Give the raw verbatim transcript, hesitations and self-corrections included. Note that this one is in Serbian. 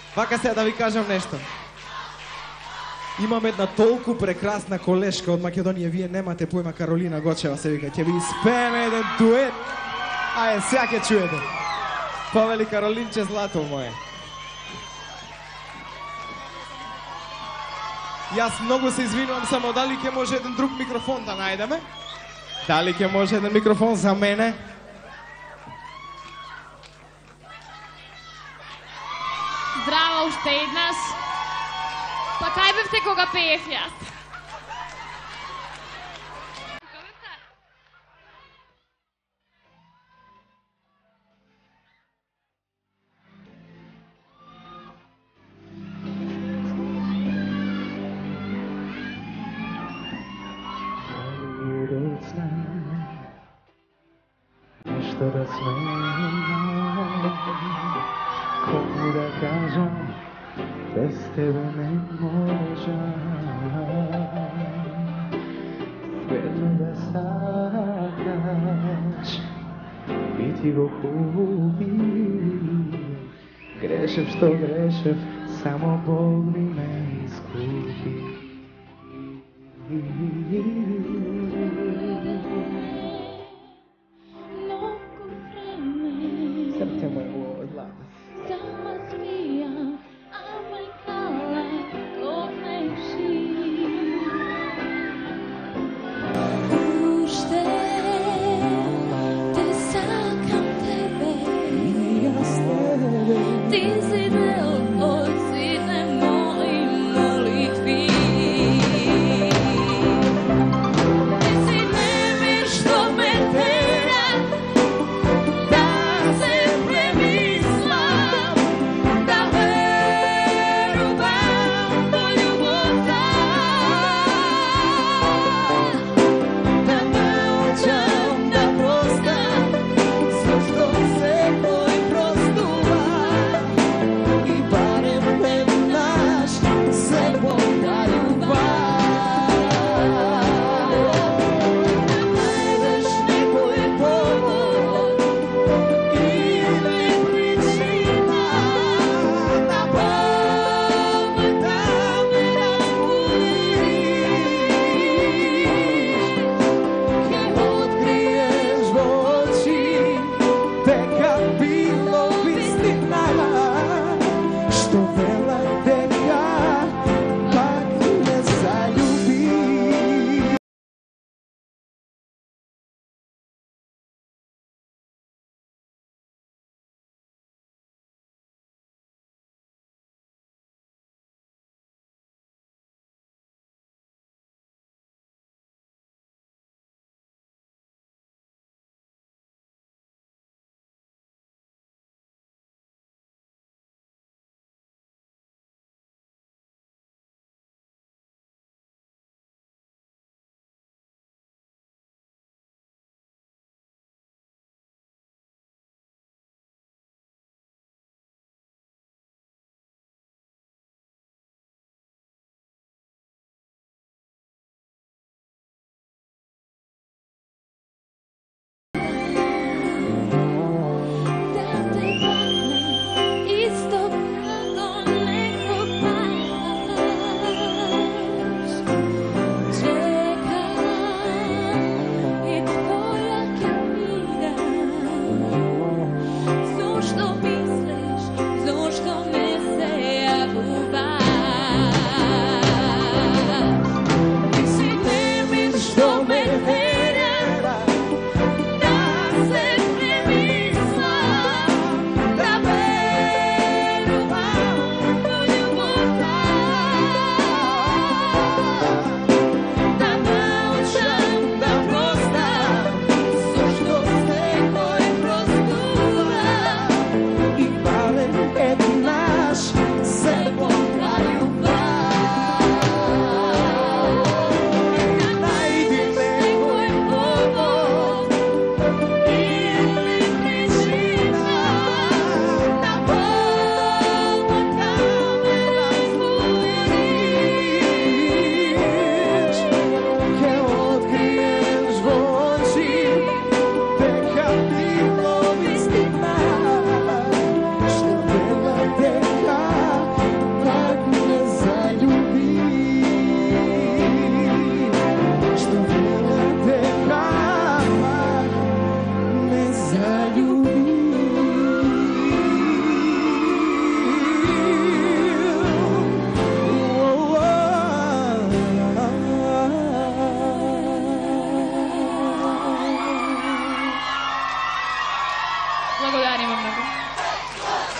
Вака сега да ви кажам нешто. Имам една толку прекрасна колешка од Македонија, вие немате појма, Каролина Гочева се вика, ќе ви испееме еден дует. Ајде, сега ќе чуете. Повели Каролинче, злато моје. Јас многу се извинувам, само дали ќе може еден друг микрофон да најдеме? Дали ќе може еден микрофон за мене? Здраво уште еднаш. Па кај бевте кога пеев јас? Нешто да сменам, кому да кажам, без тебе не можам. Вредно да сакаш, бити го хуби. Грешев што грешев, само Бог ми ме искупи. Срце моје во злато. Sama zmija, a mękala koneši. Ušte, te sakam tebe. I ja s tebe. Ti si deo od sine mojim molitvi. Ti si nemir što me tera, da se premislam, da verujem po ljubota, Da naučam da prostam sve što se moj prostuva i barem ne naš se Boga ljubav. Najdeš nekoj povod ili pričina da pametam me razbudiš. Ke otkriješ v oči, дека било вистина, што вела дека пак не залюби. da te padne isto kako neko padaš. Čekam i tvoja knjiga. Zašto misliš, zašto me se jabuvaš? Ti si nemir što me tera, da se premislam, da verujem po ljubota, da naučam da prostam sve što se moj prostuva I barem eti naš se Boga ljubav. Najdi nekoj povod ili pričina da pametam me razbudiš. Ke otkriješ v oči, дека било вистина, што вела дека Благодарим много.